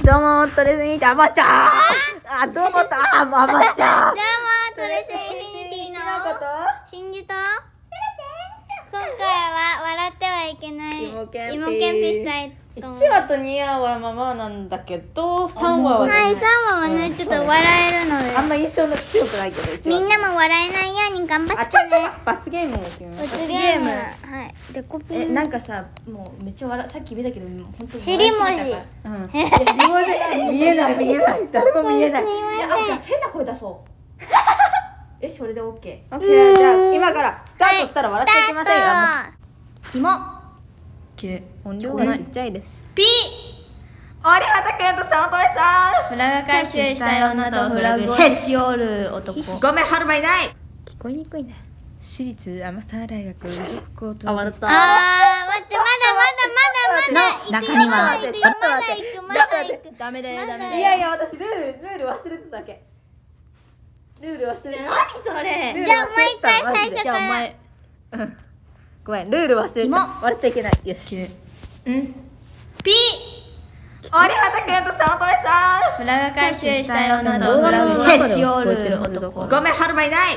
どうもトレスミータマちゃん。あ、どうもマちゃん。 どうもトレスインフィニティの真珠と今回は笑ってはいけない芋けんぴ芋けんぴしたいと思う。 1話と2話はままなんだけど、3話はね、 はい、3話はねちょっと笑えるのであんま印象が強くないけど、1話みんなも笑えないように頑張あ、 ってね。 罰ゲームを決めます。 罰ゲーム、はい、デコピンなんかさ、もうめっちゃさっき見たけど、本当に尻文字うん見えない誰も見えない。 じゃあ変な声出そうよし、これで OK。 オッケー、じゃあ今からスタートしたら笑っちゃいけませんよ。 芋9 音量がちっちゃいです。 ピ折畑くんと早乙女さん、フラグ回収したい女とフラグをへし折る男。 ごめん、春馬いない。聞こえにくいね。 私立天沢大学附属高等あ、笑った。 待ってまだ中にはまだ行くダメでダメいや私ルール忘れてただけ。ルール忘れてた。 それじゃあもう一回最初じゃあおから前ごめん、ルール忘れてた。笑っちゃいけない。よし。 ピ折畑くんと早乙女さん、フラグ回収したい女とフラグをへし折る男。 ごめん、春馬いない。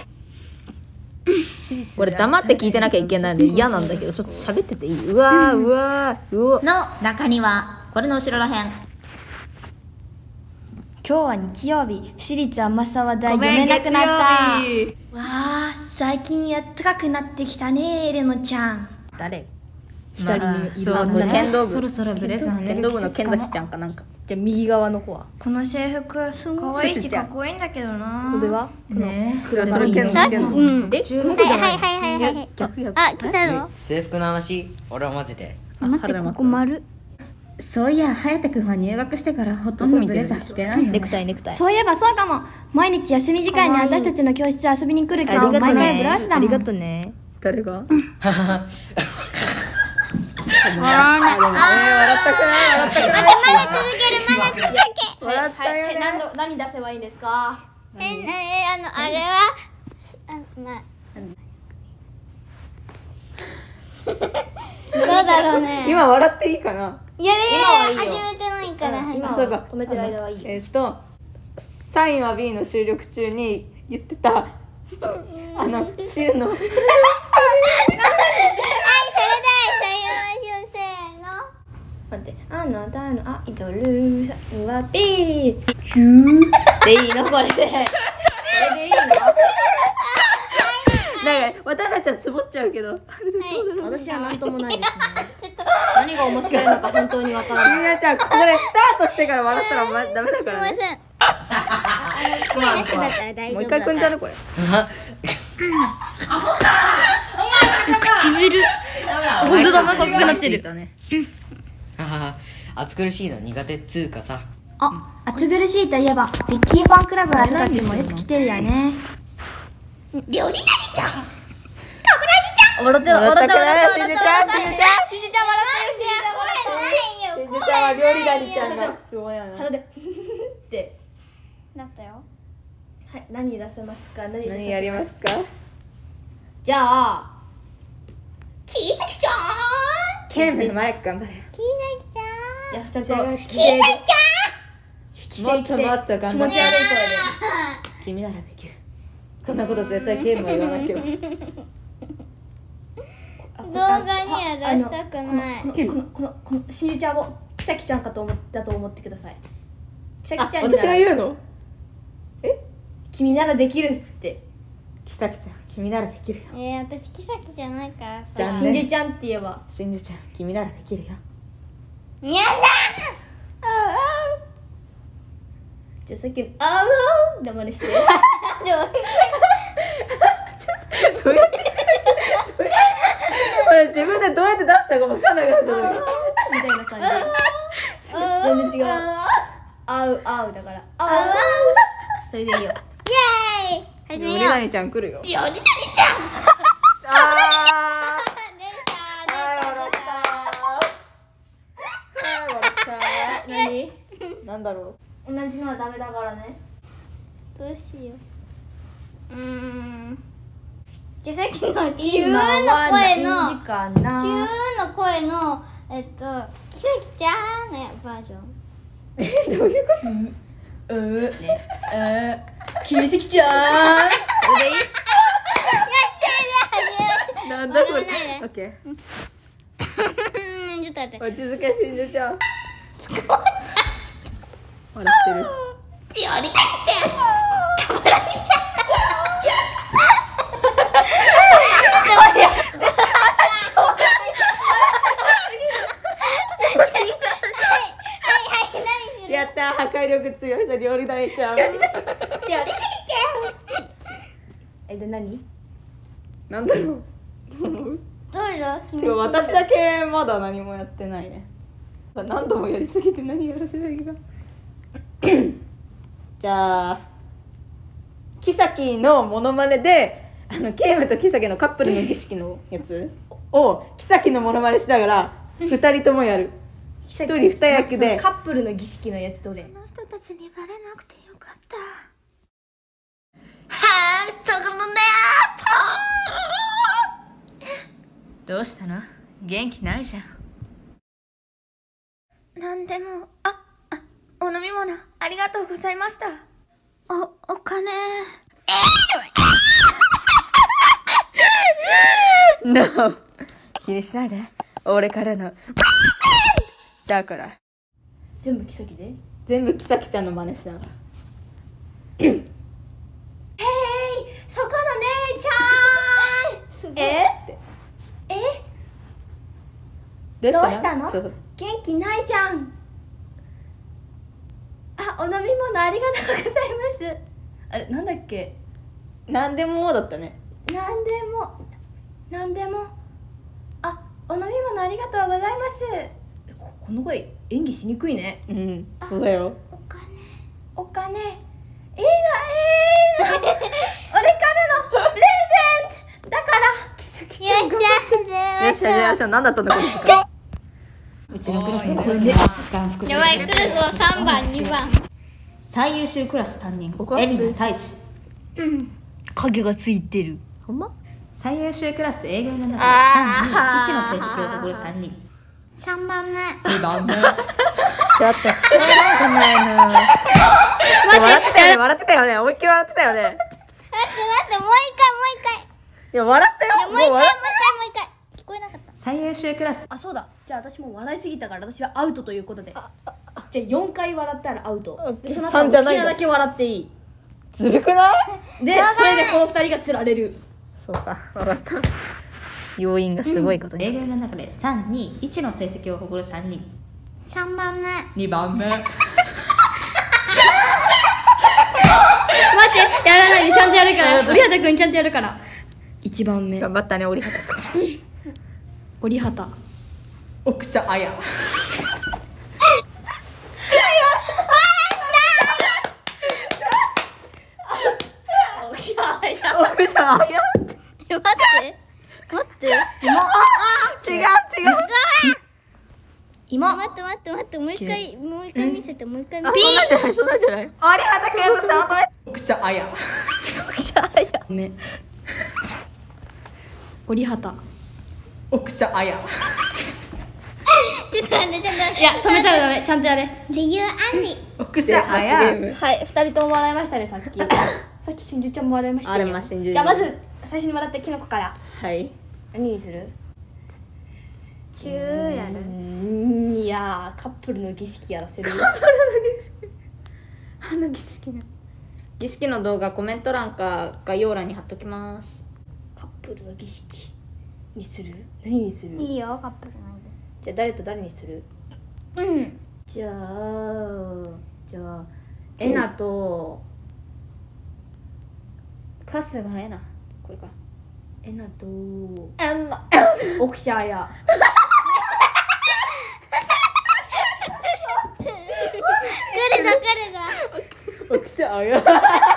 これ黙って聞いてなきゃいけないの嫌なんだけど、ちょっと喋ってていい？うわの中にはこれの後ろらへん。今日は日曜日、私立天沢大読めなくなった。わあ、最近あったかくなってきたね、エレノちゃん。 誰？ 左にいるそう、これ剣道部。 そろそろブレザーね。 剣道部の剣崎ちゃんかなんか。 じゃあ右側の子はこの制服可愛いしかっこいいんだけどな。これはねえ、 それ剣さ崎。 はいあ、来たの制服の話、俺を混ぜて。 待って、ここ丸そういや、颯くんは入学してからほとんどブレザー着てないよね。 ネクタイ。 そういえばそうかも。毎日休み時間に私たちの教室遊びに来るけど、毎回ブラウスだもん。 とね。誰が？ 笑ったくない笑ったくない。 まだ続け笑ったよね。 何出せばいいんですか？ あれはどうだろうね。 今笑っていいかな？ いや始めてないからあ、そうか。 止めてる間はいい。 サインは B の収録中に言ってた中のはい、それで採用ましょう。せーの。 待って、あなたのアイドルは B キューでいいの？これでいいの？ なんか私たちはつぼっちゃうけど、 私は何ともないですね。 ちょっと何が面白いのか本当にわからない。 君はちゃんこれスタートしてから笑ったらダメだからね。 すいません。声だけだったら大丈夫だから。 もう一回くんじゃねこれ。 唇。 本当だ、なんか大きくなってる。 暑苦しいの苦手っつうかさ。 あ、暑苦しいといえばリッキーファンクラブの人たちもよく来てるよね。 料理何ちゃん。 笑ってる、 笑ってる。しんじちゃんしんじちゃん笑ってる。 しんじちゃんは料理谷ちゃんがすごいやな。 鼻でってだったよ。 はい、何出せますか？ 何やりますか？ じゃあキーサキちゃん。 ケンメマイク頑張れ。 キーサキちゃん。 いや、ちゃんとキーサキちゃん。 もっともっと頑張って。 気持ち悪い声で君ならできる。こんなこと絶対ケンも言わないけど。 動画には出したくない。 このしんじちゃんをキサキちゃんだと思ってください。キサキあ、 ちゃんに私が言うの？ 君ならできるって。 キサキちゃん、君ならできるよ。 私キサキじゃないからじゃあさ。 しんじちゃんって言えばしんじちゃん、君ならできるよ。 やだ。 じゃあさっきのあーで真似して。 自分でどうやって出したか分かんないからちょっと。 みたいな感じ。全然違う。あうあうだから。あう。それでいいよ。 イエーイ。始め料理よう。 谷ちゃん来るよ。 料理何ちゃん。 あ何？ なんだろ同じのはダメだからね。 どうしよう。じゃあさっきの中の声の時間中な。 の声のキサキちゃんのバージョン。 どういうこと奇跡ちゃん。これでいい？ なんだこれ。 笑わないでオッケー。 ちょっと待って。 落ち着けしんじちゃん。笑ってる。 ピオリカちゃん。カブラギちゃん。 やったー、破壊力強いさ料理大ちゃん。 で何？ なんだろう。 どれだ？ でも私だけまだ何もやってないね。何度もやりすぎて何やらせばいいか。じゃあキサキのモノマネでケイムとキサキのカップルの儀式のやつをキサキのモノマネしながら2人ともやる。1人2役で。 カップルの儀式のやつどれ？ この人たちにバレなくてよかった。 はーい、そこのねー。どうしたの？元気ないじゃん。なんでも、お飲み物ありがとうございました。お金。 No 気にしないで。俺からのだから全部キサキで？ 全部キサキちゃんの真似しながら。 へい、そこの姉ちゃん。 すごい。 ってどうどうしたの？ そう元気ないじゃん。お飲み物ありがとうございます。あれ、なんだっけ？ なんでもだったね。 なんでも。お飲み物ありがとうございます。この声演技しにくいね。 うん、そうだよ。 お金。いいな。俺からのプレゼントだから。 キサキよっしゃ。 よっしゃ、よっしゃ、なんだったんだこいつか。 うちのクラスこれでやばい、来るぞ。3番、2番。 最優秀クラス担任ここはエリナ大使。影がついてる。 ほんま？ 最優秀クラス英語の中で3、2、1の成績を誇る3人。 3番目。 2番目。 ちょっとないな。笑ってたよね、笑ってたよね、思いっきり笑ってたよね。 待って、もう一回。 いや、笑ったよ。 もう一回。 もう笑聞こえなかった。 最優秀クラス。そうだ。じゃあ私も笑いすぎたから私はアウトということで。じゃあ4回笑ったらアウト。でその後好き 3じゃないんだなだけ笑っていい。 ずるくない？ で、それでこの2人が釣られる。 そうか、笑った。要因がすごいことに。 英語の中で3、2、1の成績を誇る3人。 3番目。 2番目。待って、やらないで、ちゃんとやるから。折畑くんちゃんとやるから。1番目。 頑張ったね、折畑君。 折畑。奥社綾。 奥じゃん、いや。 待って。 違う。 芋。 待って。もう一回見せて、もう一回見あ、 せて。 そんなんじゃない。 折畑くんと早乙女。奥社綾。目。折畑。奥社綾。 ちょっと待って。 いや、止めたらダメ。ちゃんとやれ。 理由アンディ。 奥社綾はい、2人とも笑いましたね、さっき。さっき真珠ちゃんも笑いましたよ。 あれま真珠じゃあまず最初に笑ったキノコから。 はい。 何にする？ チューやる。 いやー、カップルの儀式やらせるよ。 儀式の動画コメント欄か概要欄に貼っときます。 カップルの儀式にする？何にする？ いいよ、カップルなんです。 じゃあ誰と誰にする？じゃあエナとカスがええな。これか。 エナとあんな。 奥社綾。 来るぞ。 奥さんあや。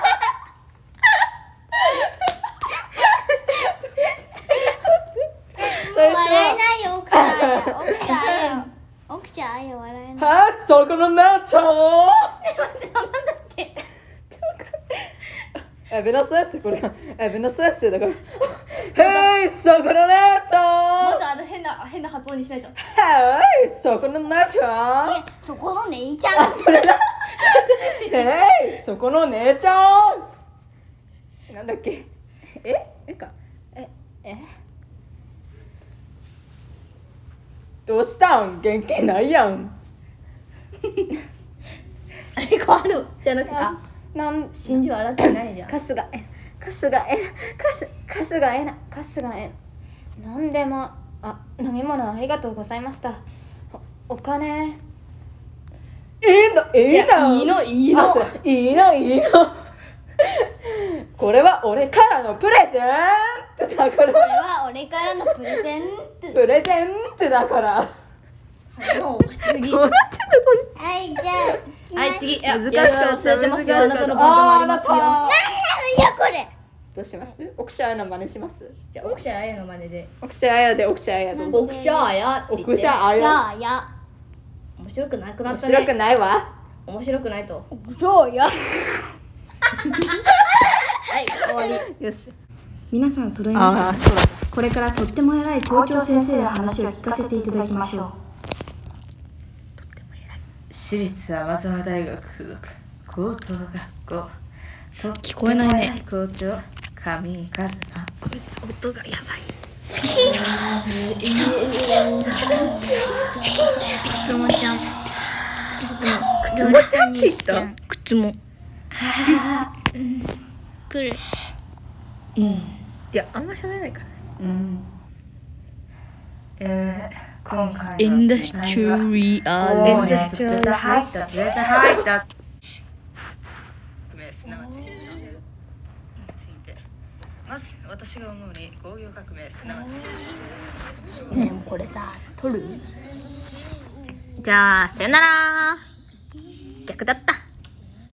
笑えないよ、奥ちゃんよ。笑えない。 はあ、そこのなっちゃん。ベナスエスこれがベナスエスだからへいそこの姉ちもゃんっと変な発音にしないと。 へいそこの姉ちゃんそこの姉ちゃん。 それだへいそこの姉ちゃんなんだっけどうしたん元気ないやんあれ変わるじゃなくて、 なん真珠洗ってないじゃん。 春日なんでも飲み物ありがとうございました。お金いいのこれは俺からのプレゼントだからこれは俺からのプレゼント。 だからもう次。 どうなってんのはい、じゃあ。 はい、次。 難しかったやるの忘れてますよ。あなたの番でもありますよ。 なんなのよ、これ。 どうします？奥社彩の真似します？ じゃあ、奥社彩の真似で。 奥社彩で奥社彩どうぞ。 奥社彩って言って。 奥社じゃ彩あ、や。 面白くなくなったね。 面白くないわ。 面白くないと。 そうや。 はい、終わり。 よし。 皆さん揃いましたか？これからとっても偉い校長先生の話を聞かせていただきましょう。 私立天沢大学附属高等学校聞こえないね。 校長上和馬。 こいつ音がやばい。 くつもちゃん。 くつもちゃんに言った。くつも。 来る。 いやあんま喋れないからね。 今回のインダストリアル。 インダストリアル絶対入ったすなわちについてまず私が思うに工業革命すなわちこれさ、取る？ じゃあさよなら。逆だった。